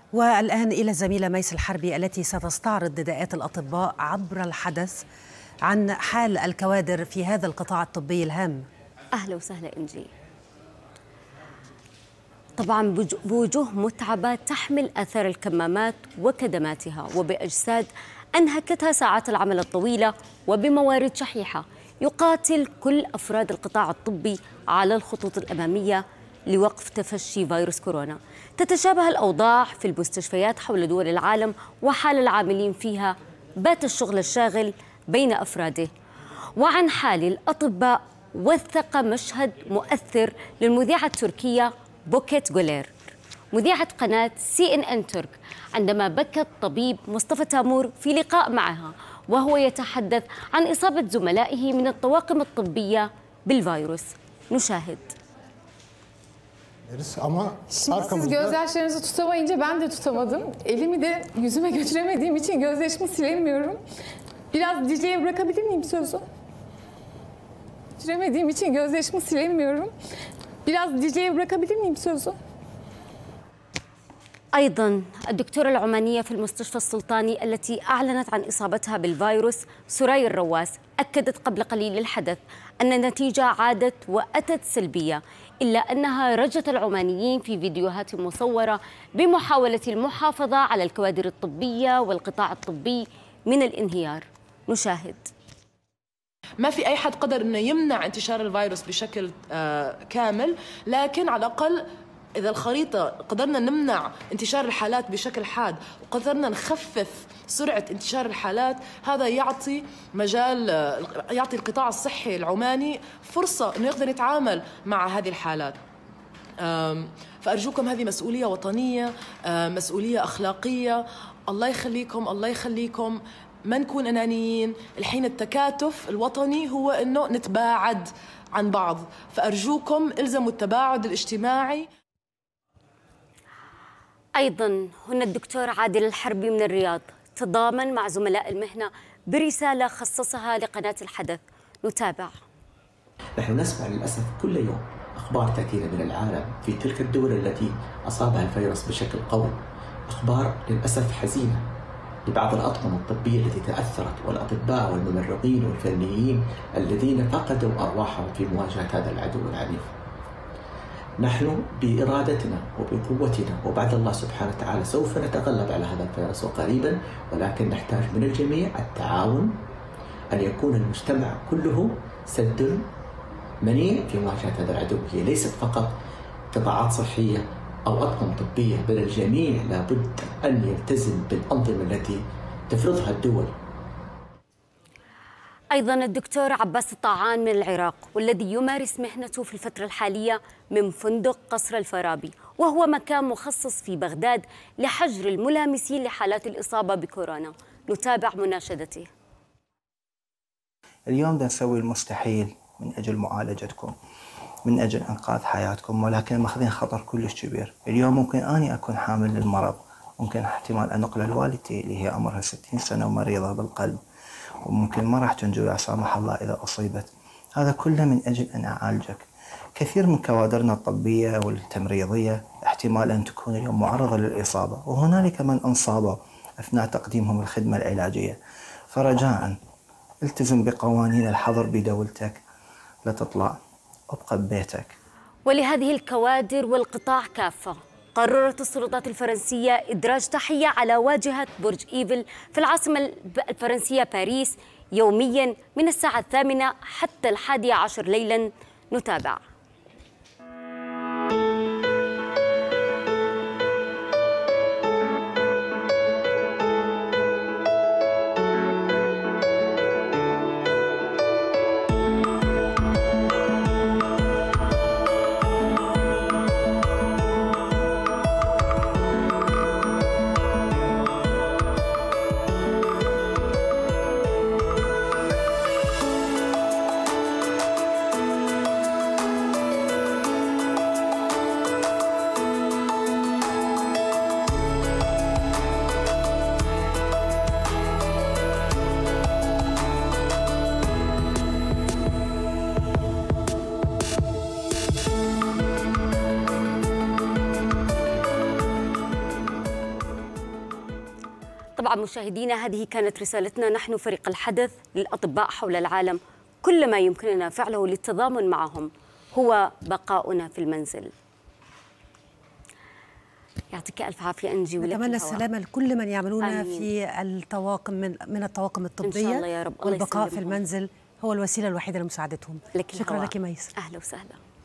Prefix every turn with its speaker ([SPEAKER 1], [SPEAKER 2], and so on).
[SPEAKER 1] والآن إلى الزميلة ميس الحربي التي ستستعرض نداءات الأطباء عبر الحدث عن حال الكوادر في هذا القطاع الطبي الهام.
[SPEAKER 2] أهلا وسهلا إنجي. طبعا بوجوه متعبة تحمل آثار الكمامات وكدماتها وبأجساد أنهكتها ساعات العمل الطويلة وبموارد شحيحة، يقاتل كل أفراد القطاع الطبي على الخطوط الأمامية لوقف تفشي فيروس كورونا. تتشابه الأوضاع في المستشفيات حول دول العالم وحال العاملين فيها بات الشغل الشاغل بين أفراده. وعن حال الأطباء وثق مشهد مؤثر للمذيعة التركية بوكيت جولير مذيعة قناة CNN ترك عندما بكى الطبيب مصطفى تامور في لقاء معها وهو يتحدث عن إصابة زملائه من الطواقم الطبية بالفيروس. نشاهد.
[SPEAKER 3] Siz gözyaşlarınızı tutamayınca ben de tutamadım. Elimi de yüzüme götüremediğim için gözyaşımı silemiyorum. Biraz Dicle'ye bırakabilir miyim sözü? Götüremediğim için gözyaşımı silemiyorum. Biraz Dicle'ye bırakabilir miyim sözü?
[SPEAKER 2] أيضا الدكتورة العمانية في المستشفى السلطاني التي أعلنت عن إصابتها بالفيروس سراي الرواس أكدت قبل قليل الحدث أن النتيجة عادت وأتت سلبية، إلا أنها رجت العمانيين في فيديوهات مصورة بمحاولة المحافظة على الكوادر الطبية والقطاع الطبي من الانهيار. نشاهد.
[SPEAKER 4] ما في أي حد قدر أنه يمنع انتشار الفيروس بشكل كامل، لكن على الأقل إذا الخريطة قدرنا نمنع انتشار الحالات بشكل حاد وقدرنا نخفف سرعة انتشار الحالات، هذا يعطي مجال، يعطي القطاع الصحي العماني فرصة أنه يقدر يتعامل مع هذه الحالات. فأرجوكم، هذه مسؤولية وطنية، مسؤولية أخلاقية. الله يخليكم الله يخليكم، ما نكون أنانيين. الحين التكاتف الوطني هو أنه نتباعد عن بعض، فأرجوكم إلزموا التباعد الاجتماعي.
[SPEAKER 2] أيضا هنا الدكتور عادل الحربي من الرياض تضامن مع زملاء المهنة برسالة خصصها لقناة الحدث. نتابع.
[SPEAKER 5] نحن نسمع للأسف كل يوم أخبار كثيرة من العالم في تلك الدول التي أصابها الفيروس بشكل قوي، أخبار للأسف حزينة لبعض الأطقم الطبية التي تأثرت، والأطباء والممرضين والفنيين الذين فقدوا أرواحهم في مواجهة هذا العدو العنيف. نحن بإرادتنا وبقوتنا وبعد الله سبحانه وتعالى سوف نتغلب على هذا الفيروس وقريبا، ولكن نحتاج من الجميع التعاون، أن يكون المجتمع كله سد منيع في مواجهة هذا العدو. هي ليست فقط قطاعات صحية أو أطقم طبية، بل الجميع لابد أن يلتزم بالأنظمة التي تفرضها الدول.
[SPEAKER 2] أيضا الدكتور عباس الطاعان من العراق، والذي يمارس مهنته في الفترة الحالية من فندق قصر الفارابي، وهو مكان مخصص في بغداد لحجر الملامسين لحالات الإصابة بكورونا. نتابع مناشدته.
[SPEAKER 6] اليوم نسوي المستحيل من أجل معالجتكم، من أجل إنقاذ حياتكم، ولكن ماخذين خطر كلش كبير. اليوم ممكن أني أكون حامل للمرض، ممكن احتمال أنقله لوالدتي اللي هي عمرها 60 سنة ومريضة بالقلب، وممكن ما راح تنجو لا سامح الله إذا أصيبت. هذا كله من أجل أن أعالجك. كثير من كوادرنا الطبية والتمريضية احتمال أن تكون اليوم معرضة للإصابة، وهنالك من انصابوا أثناء تقديمهم الخدمة العلاجية. فرجاء التزم بقوانين الحظر بدولتك، لا تطلع، ابقى ببيتك.
[SPEAKER 2] ولهذه الكوادر والقطاع كافة قررت السلطات الفرنسية إدراج تحية على واجهة برج إيفل في العاصمة الفرنسية باريس يوميا من الساعة 8 حتى 11 ليلا. نتابع. طبعا مشاهدينا، هذه كانت رسالتنا نحن فريق الحدث للأطباء حول العالم. كل ما يمكننا فعله للتضامن معهم هو بقاؤنا في المنزل. يعطيك ألف عافية أنجي.
[SPEAKER 1] نتمنى السلامة لكل من يعملون في الطواقم من الطواقم الطبية،
[SPEAKER 2] إن شاء الله يا رب.
[SPEAKER 1] والبقاء في المنزل هو الوسيلة الوحيدة لمساعدتهم.
[SPEAKER 2] لك
[SPEAKER 1] شكرا لك ميس.
[SPEAKER 2] أهلا وسهلا.